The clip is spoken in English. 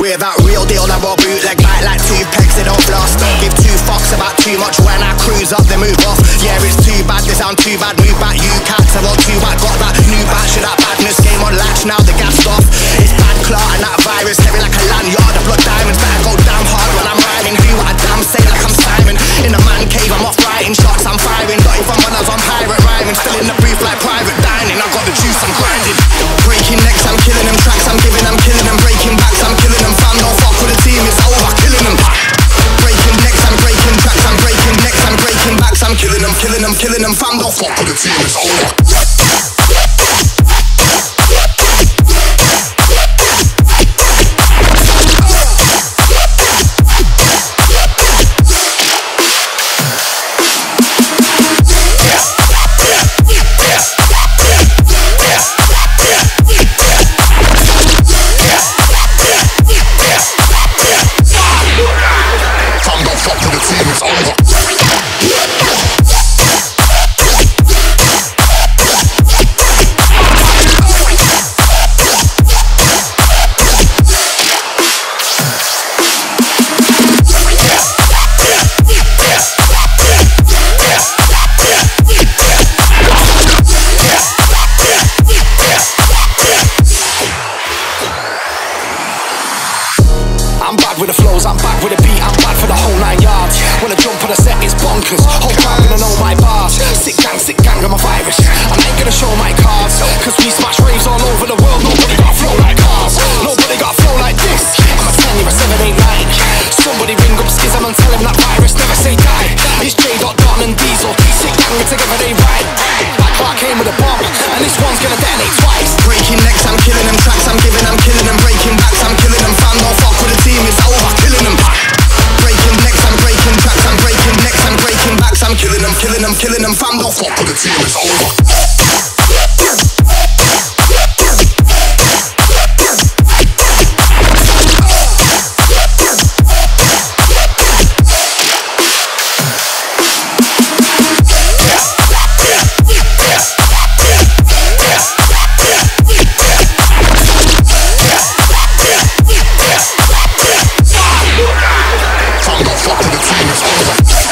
We're that real deal that will bootleg bite like two pegs, they don't blast. Don't give two fucks about too much. When I cruise up, they move off. Yeah, it's too bad, they sound too bad. Move back, you cats, I want too bad. Got that new batch of that badness. Game on latch, now the gas off. It's bad clot and that virus, heavy like a lanyard. The blood diamonds, better go damn hard when I'm riding. Do what I damn say like I'm Simon. In a man cave, I'm off writing shots, I'm firing. Not even when I was on pirate rhyming. Still in the booth like private dining. I got the juice, I'm grinding. Breaking necks, I'm killing them. Tracks, I'm giving, I'm killing them. Breaking backs, I'm killing them. Fam, don't fuck with the team, it's over, killing them. Breaking necks, I'm breaking tracks, I'm breaking necks, I'm breaking backs, I'm killing them, killing them, killing them. Fam, don't fuck with the team, it's over. I'm bad with the flows, I'm bad with the beat, I'm bad for the whole 9 yards. When I jump on a set, it's bonkers. Whole crowd gonna know my bars. Sick gang, I'm a virus. I ain't gonna show my cards, cause we smash raves all over the world. Nobody got a flow like ours. Nobody got a flow like this. I'm a 10, you're a 7, 8, 9. Somebody ring up Schism and tell him that virus never say die. It's J. Don and Diesel. Sick gang, and together they ride. Black Clark came with a bomb, and this one's gonna detonate twice. Breaking necks, I'm killing them. Tracks, I'm giving, I'm killing them. Breaking backs, I'm killing them. Fam, don't fuck with the team, it's over, killing them. Breaking necks, I'm breaking tracks, I'm breaking necks, I'm breaking backs, I'm killing them, killing them, killing them. Fam, don't fuck with the team, it's over. Fuck with the team, it's over.